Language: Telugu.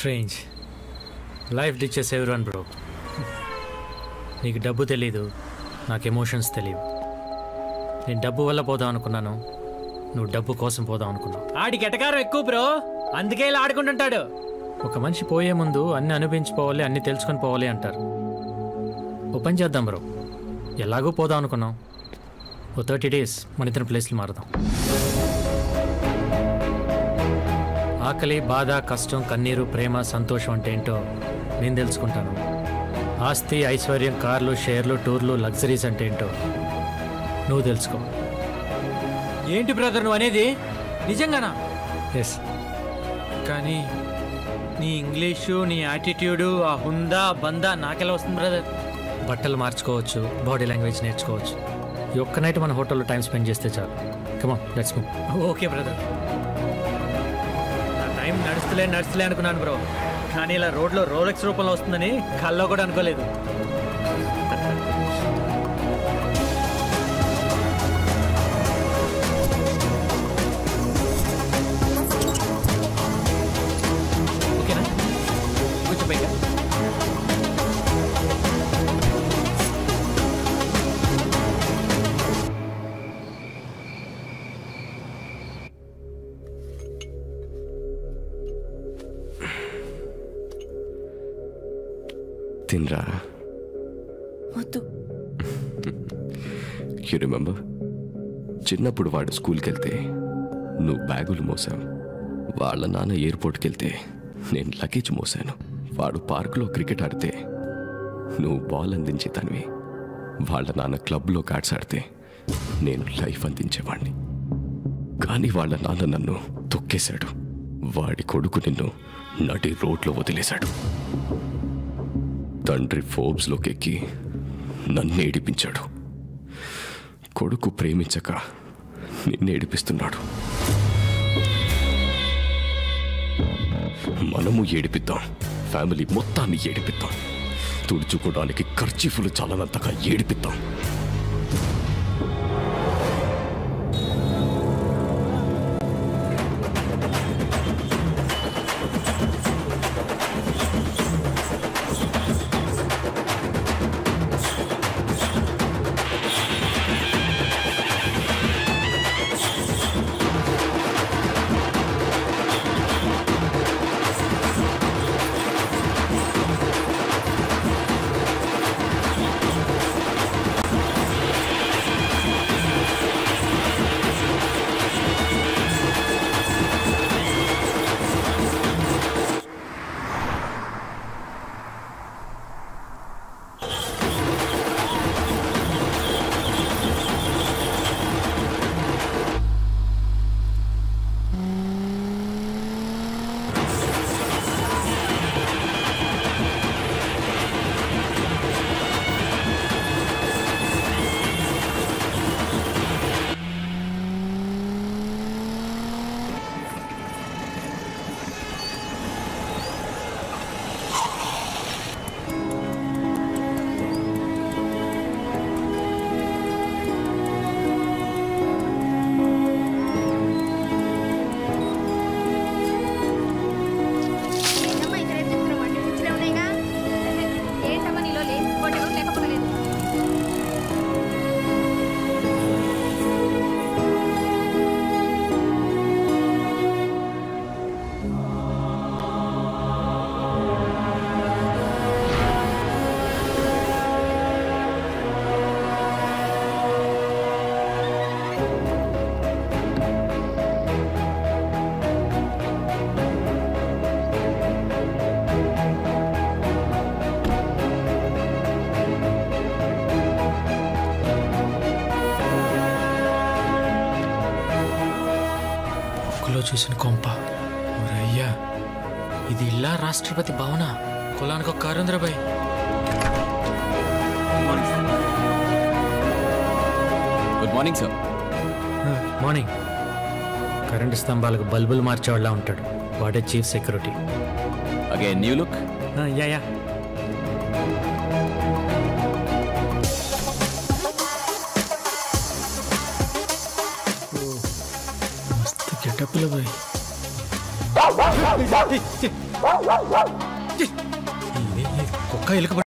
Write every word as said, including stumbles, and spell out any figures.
స్ట్రేంజ్ లైఫ్ డిచెస్ ఎవరీవన్ బ్రో. నీకు డబ్బు తెలీదు, నాకు ఎమోషన్స్ తెలియవు. నేను డబ్బు వల్ల పోదాం అనుకున్నాను, నువ్వు డబ్బు కోసం పోదాం అనుకున్నావు. ఆడికి ఎటకారం ఎక్కువ బ్రో, అందుకే ఇలా ఆడుకుంటుంటాడు. ఒక మనిషి పోయే ముందు అన్ని అనుభవించిపోవాలి, అన్ని తెలుసుకొని పోవాలి అంటారు. ఓ పని చేద్దాం బ్రో, ఎలాగో పోదాం అనుకున్నాం, ఓ థర్టీ డేస్ మన ఇద్దరు ప్లేస్లు మారుదాం. ఆకలి, బాధ, కష్టం, కన్నీరు, ప్రేమ, సంతోషం అంటే ఏంటో నేను తెలుసుకుంటాను. ఆస్తి, ఐశ్వర్యం, కార్లు, షేర్లు, టూర్లు, లగ్జరీస్ అంటే ఏంటో నువ్వు తెలుసుకో. ఏంటి బ్రదర్ నువ్వు అనేది? నిజంగానా? ఎస్. కానీ నీ ఇంగ్లీషు, నీ యాటిట్యూడు, ఆ హుందా బందా నాకెలా వస్తుంది బ్రదర్? బట్టలు మార్చుకోవచ్చు, బాడీ లాంగ్వేజ్ నేర్చుకోవచ్చు. ఈ ఒక్క నైట్ మన హోటల్లో టైం స్పెండ్ చేస్తే చాలు. Come on, let's move. Okay brother. నా టైం నడుస్తులే నడుస్తులే అనుకున్నాను బ్రో, కానీ ఇలా రోడ్లో రోలెక్స్ రూపంలో వస్తుందని కల్లో కూడా అనుకోలేదు. ఓకేనా? కూర్చోపోయిగా. తినరా? వద్దు. యూ రిమెంబర్ చిన్నప్పుడు వాడు స్కూల్కి వెళ్తే నువ్వు బ్యాగులు మోసావు, వాళ్ళ నాన్న ఎయిర్పోర్ట్కి వెళ్తే నేను లగేజ్ మోసాను. వాడు పార్కులో క్రికెట్ ఆడితే నువ్వు బాల్ అందించేదానివి, వాళ్ళ నాన్న క్లబ్లో కార్డ్స్ ఆడితే నేను లైఫ్ అందించేవాడిని. కానీ వాళ్ళ నాన్న నన్ను తొక్కేశాడు, వాడి కొడుకు నిన్ను నడి రోడ్లో వదిలేశాడు. తండ్రి ఫోర్బ్స్లోకి ఎక్కి నన్ను ఏడిపించాడు, కొడుకు ప్రేమించక నిన్ను ఏడిపిస్తున్నాడు. మనము ఏడిపిద్దాం, ఫ్యామిలీ మొత్తాన్ని ఏడిపిద్దాం, తుడుచుకోవడానికి ఖర్చీఫులు చాలనంతగా ఏడిపిద్దాం. చూసిన కొంప అయ్యా, ఇది ఇల్లా రాష్ట్రపతి భవన? కులానికి ఒక కారు ఉందిరా boy. Good morning sir. Morning. Current స్తంభాలకు బల్బులు మార్చేవాళ్ళ ఉంటాడు, వాడే chief security. Again new look. Yeah yeah. గెటప్లో బాయ్. కుక్క ఎలుక